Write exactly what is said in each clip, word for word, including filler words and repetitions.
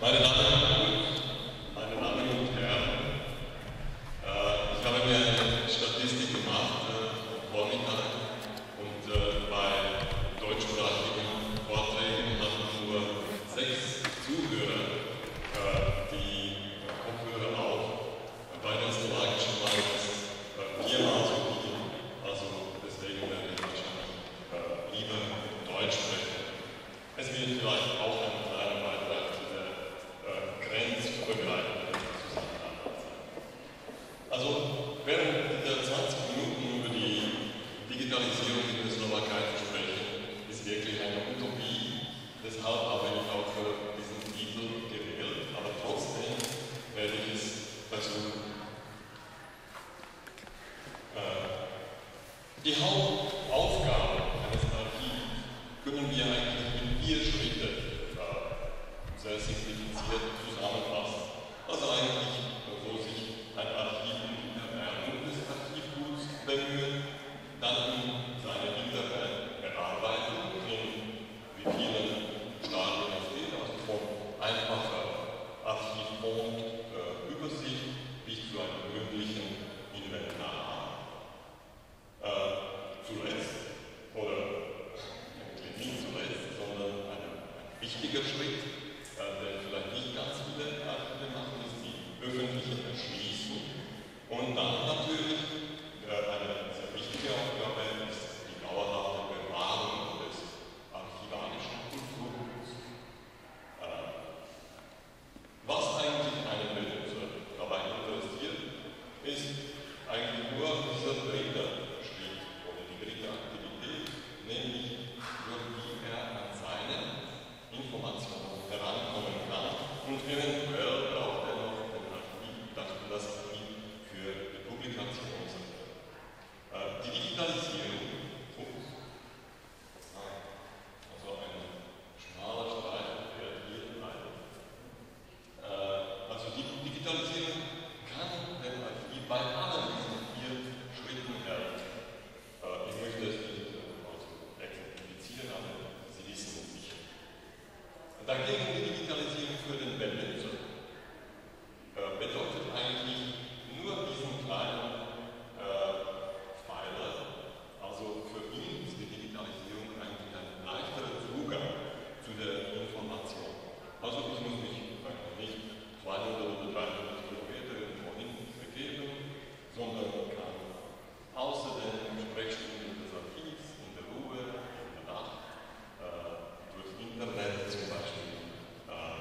Meine Damen, meine Damen und Herren, äh, ich habe mir eine Statistik gemacht äh, am Vormittag und äh, bei deutschsprachigen Vorträgen hatten nur sechs Zuhörer äh, die Kopfhörer auf. Bei den slowakischen war es äh, viermal so viel, also deswegen werde ich wahrscheinlich äh, lieber Deutsch sprechen. Es wird vielleicht auch ein kleiner Beitrag zu der äh, grenzübergreifenden Zusammenarbeit sein. Also, während der zwanzig Minuten über die Digitalisierung in der Slowakei zu sprechen, ist wirklich eine Utopie. Deshalb habe ich auch für diesen Titel gewählt, aber trotzdem werde ich es versuchen. Äh, die Hauptaufgabe eines Archivs können wir eigentlich in vier Schritte äh, sehr simplifiziert zusammenfassen. Also eigentlich, wo sich ein Archiv um die Erwerbung des Archivguts bemüht, dann um seine hinterher Bearbeitung, in wie vielen Stadien es geht, also von einfacher Archivfond-Übersicht äh, bis zu einem gründlichen Inventar. Äh, zuletzt, oder eigentlich nicht zuletzt, sondern ein, ein wichtiger Schritt, äh, den vielleicht nicht ganz viele Archive machen, ist die öffentliche Erschließung. Und dann natürlich äh, eine sehr wichtige Aufgabe ist die dauerhafte Bewahrung des archivarischen Kulturguts. Äh, was eigentlich einen Benutzer dabei interessiert, ist eigentlich nur dieser dritte Schritt oder die dritte Aktivität, nämlich durch die er an seine Informationen herankommen kann und eventuell braucht er noch den Archiv, das, das Archiv für die Publikation. Äh, die Digitalisierung, ups, also ein schmaler Streifen fährt hier rein. Äh, also die Digitalisierung kann dem Archiv bei allen diesen vier Schritten helfen. Äh, ich möchte es nicht äh, also exemplifizieren, aber Sie wissen es sicher. Dagegen die Digitalisierung für den Benutzer äh, bedeutet eigentlich nur diesen kleinen äh, Pfeiler. Also für ihn ist die Digitalisierung eigentlich ein leichterer Zugang zu der Information. Also ich muss mich nicht zweihundert oder dreihundert Kilometer irgendwo hin begeben, sondern kann außer den Sprechstunden des Archivs in der Ruhe, in der Nacht, äh, durch Internet zum Beispiel, äh,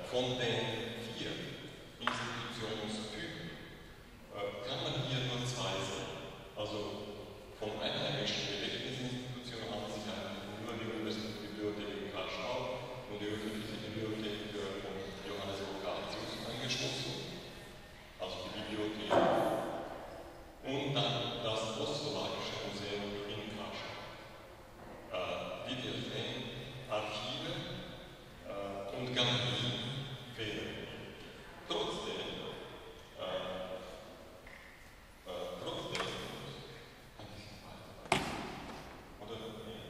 von den vier Institutionstypen äh, kann man hier nur zwei sehen. Also von einheimischen Gedächtnisinstitutionen handelt es sich eigentlich nur die Universitätsbibliothek in Kaschau und die öffentliche Bibliothek von Johannes Boccatius angeschlossen, also die Bibliothek, und dann das Ostslowakische Museum in Kaschau. Äh, wie wir sehen, Archive äh, und Galerien fehlen. Trotzdem, äh, äh, trotzdem, oder nee.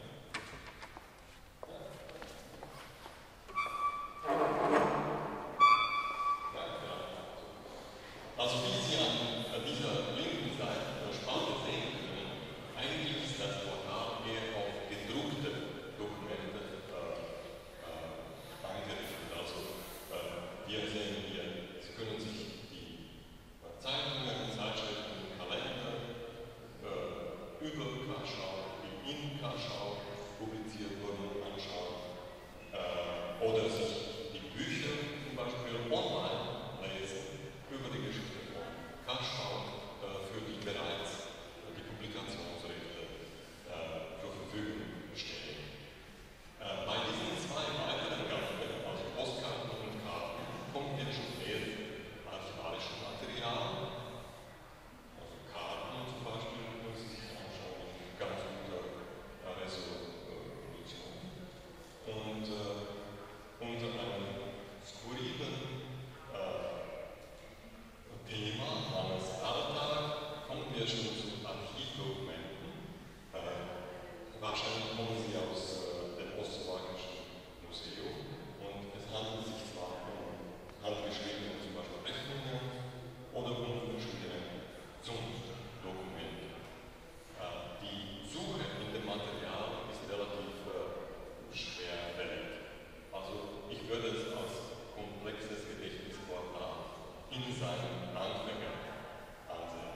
Ja, ja. Also wie Sie an dieser linken Seite der Spalte sehen können, eigentlich ist das Portal eher auf gedruckte Dokumente äh, äh, angerichtet. Also äh, wir sehen hier, Sie können sich die äh, Zeitungen, Zeitschriften, Kalender äh, über Kaschau, die in Kaschau publiziert wurden, anschauen äh, oder sich die Bücher zum Beispiel online lesen über die Geschichte von Kaschau, äh, für die bereits äh, die Publikationsrechte äh, zur Verfügung stehen. Äh, bei diesen zwei weiteren Gattungen, also Postkarten und Karten, kommt jetzt schon mehr archivarisches Material. Also Karten zum Beispiel, muss Sie sich anschauen, in ganz guter äh, Resolution. Und äh, unter einem skurrilen äh, Thema namens Alltag kommen wir schon zu Archivdokumenten. Äh, wahrscheinlich kommen sie aus äh, dem Ostslowakischen Museum und es handelt sich zwar um handgeschriebene zum Beispiel Rechnungen oder um verschiedene Zunftdokumente. Äh, die Suche in dem Material ist relativ äh, schwerfällig. Also ich würde es als komplexes Gedächtnisportal in seinen Anfängen ansehen.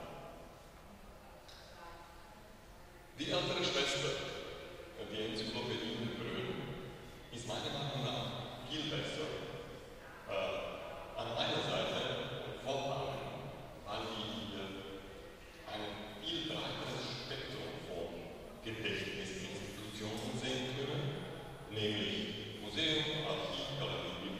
Die ältere Schwester, die Enzyklopädie in Brünn, ist meiner Meinung nach viel besser. Äh, an einer Seite vor allem, weil die hier ein viel breiteres Spektrum von Gedächtnisinstitutionen sehen können, nämlich Museum, Archiv, Galerie,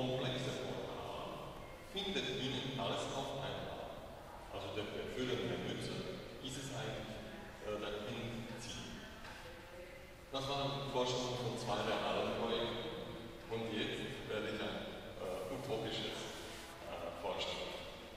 komplexe Portal findet Ihnen alles auf einmal. Also der führende Nutzer ist es eigentlich äh, dahin ziehen. Das waren Vorstellungen von zwei realen Projekten und jetzt werde ich ein äh, utopisches äh, vorstellen.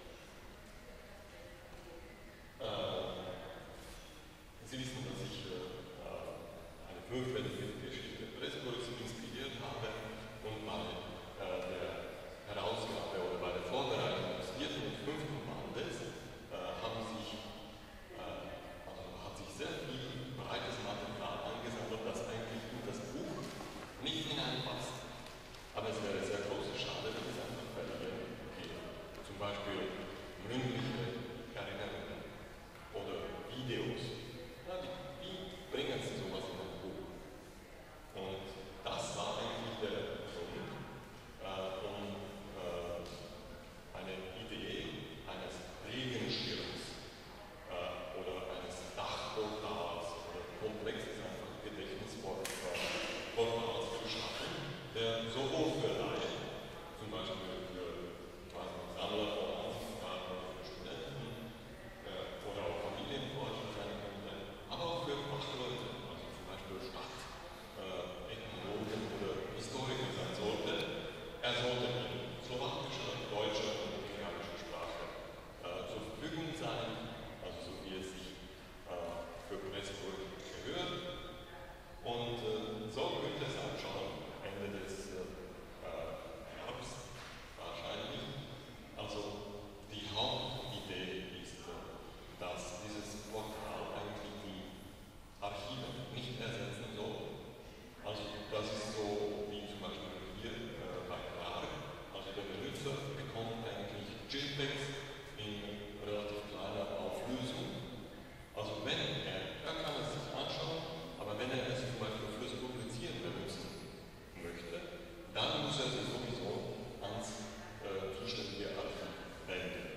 Äh, Sie wissen, dass ich äh, eine fünfwellige Geschichte Pressburgs inspiriert habe und bei äh, der Herausgabe oder bei der Vorbereitung des vierten und fünften Bandes äh, haben sich, äh, also hat sich sehr viel breites Material angesammelt, das eigentlich in das Buch nicht hineinpasst. Aber es wäre sehr große Schade, wenn es einfach verlieren geht. Zum Beispiel mündliche Erinnerungen oder Videos. Ja, wie, wie bringen Sie sowas in ein Buch? Und das war eigentlich der Grund, äh, um äh, eine Idee eines Regenschirms äh, oder eines Dachportals oder komplexes einfach Gedächtnisportals zu schaffen, der sowohl für Laien, zum Beispiel für Sammler von Ansichtskarten oder für Studenten äh, oder auch Familienforscher sein könnte, aber auch für Fachleute, also zum Beispiel Stadtethnologen äh, oder Historiker sein sollte. Er sollte in slowakischer, deutscher und ungarischer Sprache äh, zur Verfügung sein, also so wie es sich äh, für Pressburg gehört. Und äh, so könnte es ausschauen, Ende des äh, Herbst wahrscheinlich. Also die Hauptidee ist, äh, dass dieses Portal eigentlich die Archive nicht ersetzen soll. Also das ist so wie zum Beispiel hier äh, bei Clark. Also der Benutzer bekommt eigentlich JPEGs in relativ kleiner Auflösung. Also wenn er, er kann es sich anschauen, aber wenn er es zum Beispiel fürs Publizieren benutzen möchte, dann muss er sich sowieso ans äh, zuständige Archiv wenden.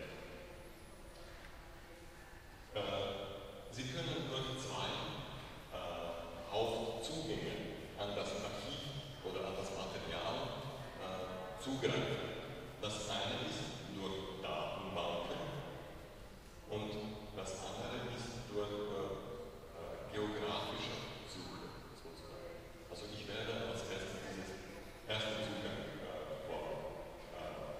Äh, Sie können durch zwei äh, Hauptzugänge an das Archiv oder an das Material äh, zugreifen. Das eine ist durch Datenbanken und das andere ist durch äh, geografische Suche sozusagen. Also ich werde als erstes dieses erste Zugang äh, vor. Äh,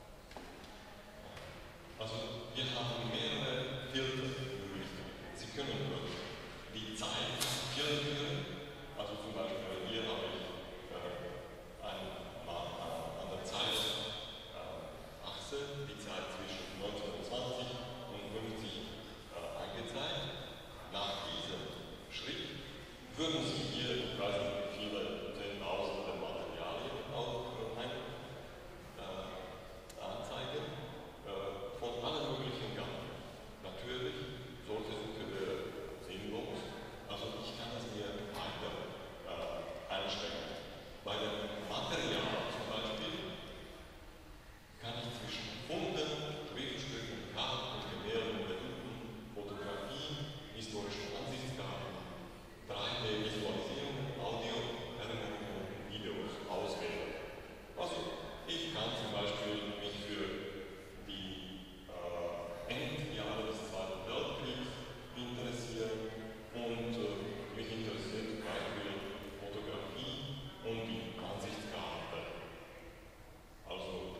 also wir haben mehrere Filtermöglichkeiten. Sie können durch die Zeit filtern, also zum Beispiel hier habe ich äh, ein, äh, an der Zeitachse äh, die Zeit zwischen neunzehnhundertzwanzig und fünfzig äh, angezeigt. Nach diesem Schritt würden Sie hier, ich weiß nicht wie viele Zehntausende Materialien auch ein, äh, anzeigen, äh, von allen möglichen Gattungen. Natürlich, solche Suche wäre sinnlos, also ich kann es mir weiter äh, einstellen. Bei dem Material zum Beispiel kann ich zwischen Funden, Schriftstücken, Karten, Gemälden, Reduten, Fotografien, historischen Ansichtskarten, drei D-Visualisierungen, Audio, Erinnerungen und Videos auswählen. Also ich kann zum Beispiel mich für die äh, Endjahre des Zweiten Weltkriegs interessieren und äh, mich interessiert zum Beispiel Fotografie und die Ansichtskarte. Also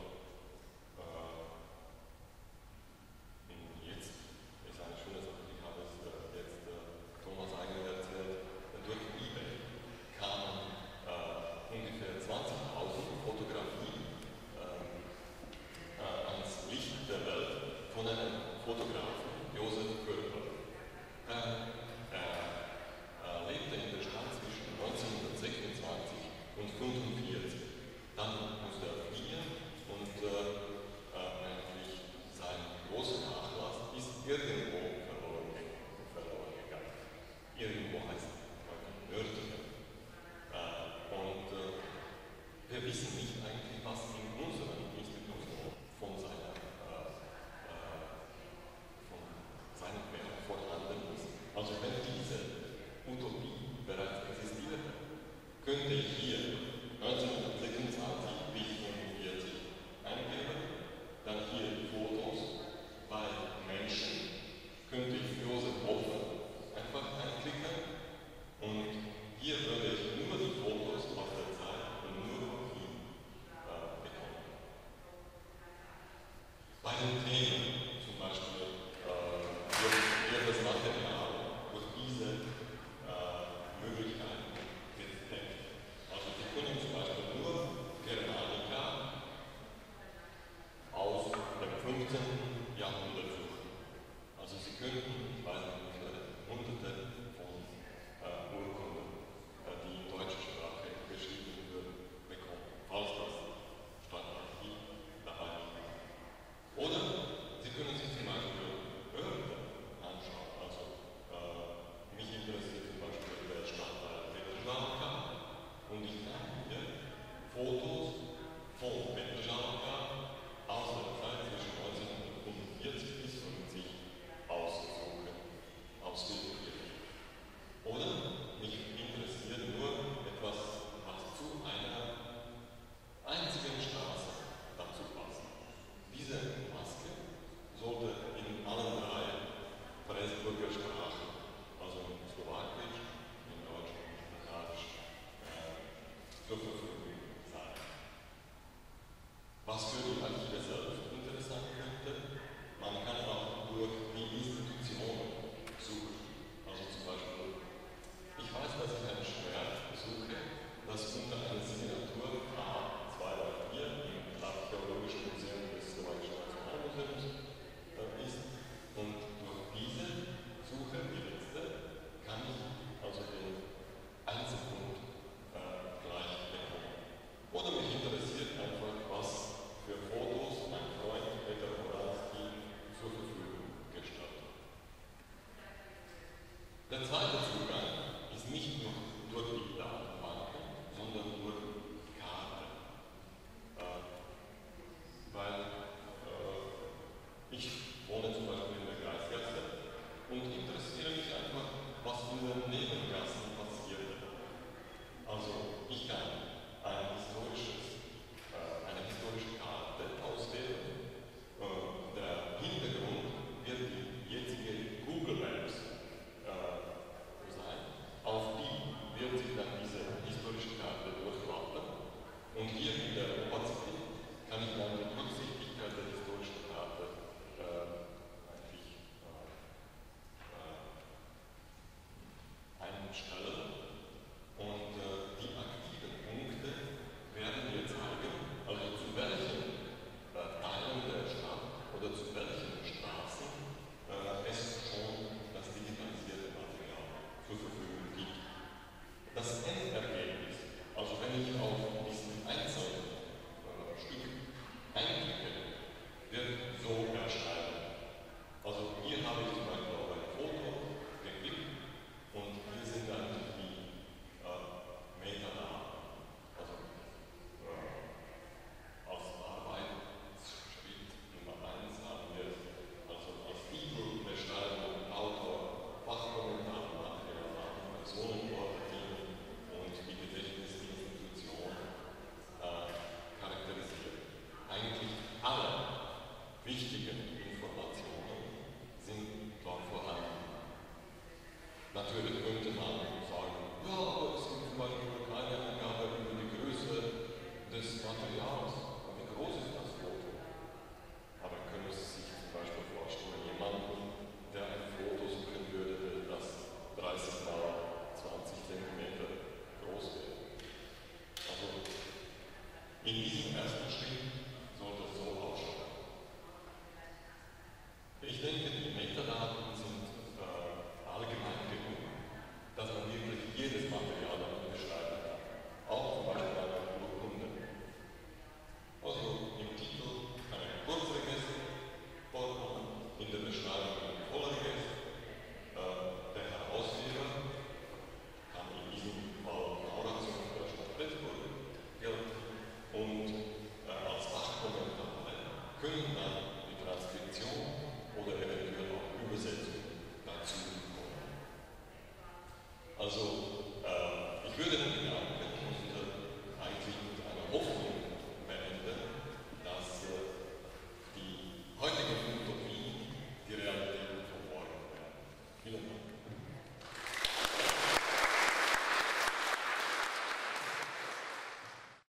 äh, jetzt ist eine schöne Sache, ich habe es äh, jetzt äh, Thomas eigentlich erzählt, durch eBay kamen äh, ungefähr zwanzigtausend Fotografien äh, äh, ans Licht der Welt von einem Fotografen, Josef Körper. Er äh, lebte in der Stadt zwischen neunzehnhundertsechsundzwanzig und fünfundvierzig. Dann musste er fliehen und äh, äh, eigentlich sein großer Nachlass ist irgendwo verloren, verloren gegangen. Irgendwo heißt es heute Nördlingen. Äh, und äh, wir wissen nicht eigentlich, was in unserem Institut von seiner äh, äh, von seinem Werk vorhanden ist. Also wenn diese Utopie bereits existiert, könnte ich